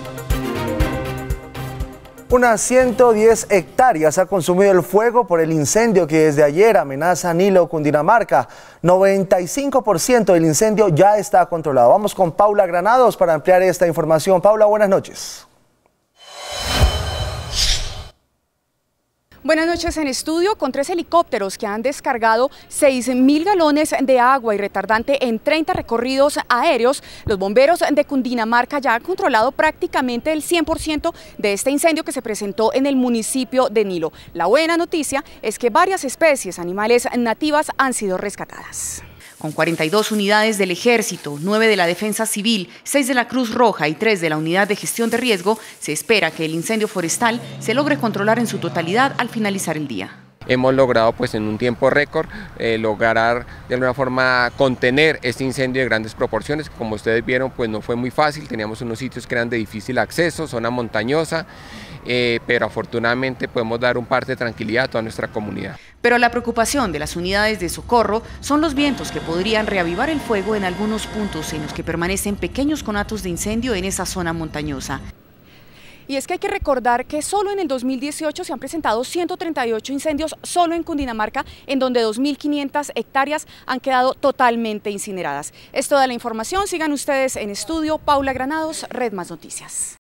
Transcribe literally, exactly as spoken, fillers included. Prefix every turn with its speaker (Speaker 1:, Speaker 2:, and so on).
Speaker 1: Unas ciento diez hectáreas ha consumido el fuego por el incendio que desde ayer amenaza Nilo, Cundinamarca. noventa y cinco por ciento del incendio ya está controlado. Vamos con Paula Granados para ampliar esta información. Paula, buenas noches.
Speaker 2: Buenas noches en estudio. Con tres helicópteros que han descargado seis mil galones de agua y retardante en treinta recorridos aéreos, los bomberos de Cundinamarca ya han controlado prácticamente el cien por ciento de este incendio que se presentó en el municipio de Nilo. La buena noticia es que varias especies animales nativas han sido rescatadas. Con cuarenta y dos unidades del Ejército, nueve de la Defensa Civil, seis de la Cruz Roja y tres de la Unidad de Gestión de Riesgo, se espera que el incendio forestal se logre controlar en su totalidad al finalizar el día.
Speaker 3: Hemos logrado pues en un tiempo récord eh, lograr de alguna forma contener este incendio de grandes proporciones. Como ustedes vieron, pues no fue muy fácil, teníamos unos sitios que eran de difícil acceso, zona montañosa, eh, pero afortunadamente podemos dar un parte de tranquilidad a toda nuestra comunidad.
Speaker 2: Pero la preocupación de las unidades de socorro son los vientos que podrían reavivar el fuego en algunos puntos en los que permanecen pequeños conatos de incendio en esa zona montañosa. Y es que hay que recordar que solo en el dos mil dieciocho se han presentado ciento treinta y ocho incendios solo en Cundinamarca, en donde dos mil quinientas hectáreas han quedado totalmente incineradas. Es toda la información, sigan ustedes en estudio. Paula Granados, Red Más Noticias.